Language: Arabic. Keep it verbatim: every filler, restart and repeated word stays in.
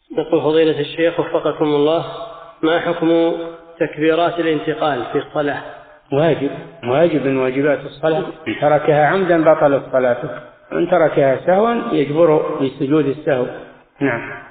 يقول فضيلة الشيخ وفقكم الله، ما حكم تكبيرات الانتقال في الصلاة؟ واجب واجب من واجبات الصلاة، إن تركها عمدا بطلت صلاته، وإن تركها سهوا يجبر بسجود السهو. نعم.